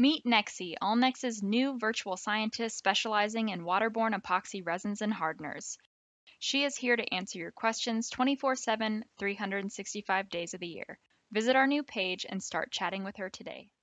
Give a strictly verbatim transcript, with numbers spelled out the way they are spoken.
Meet Nexi, allnex's new virtual scientist specializing in waterborne epoxy resins and hardeners. She is here to answer your questions twenty-four seven, three hundred sixty-five days of the year. Visit our new page and start chatting with her today.